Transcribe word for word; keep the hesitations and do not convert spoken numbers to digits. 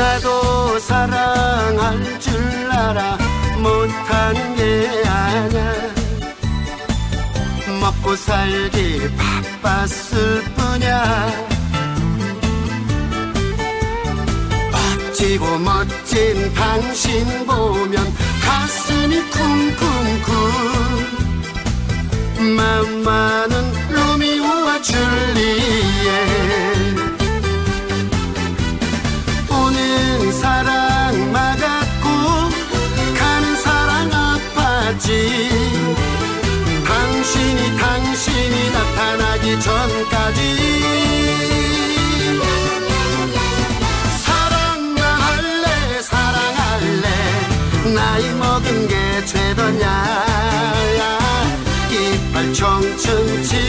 나도 사랑할 줄 알아 못한 게 아냐. 먹고 살기 바빴을 뿐이야. 멋지고 멋진 당신 보면 가슴이 쿵쿵쿵. 맘마는 로미오와 줄리엣. 오는 사랑 막았고 가는 사랑 아팠지. 당신이 당신이 나타나기 전까지 사랑 나 할래 사랑할래. 나이 먹은 게 죄더냐. 이빨 청춘 지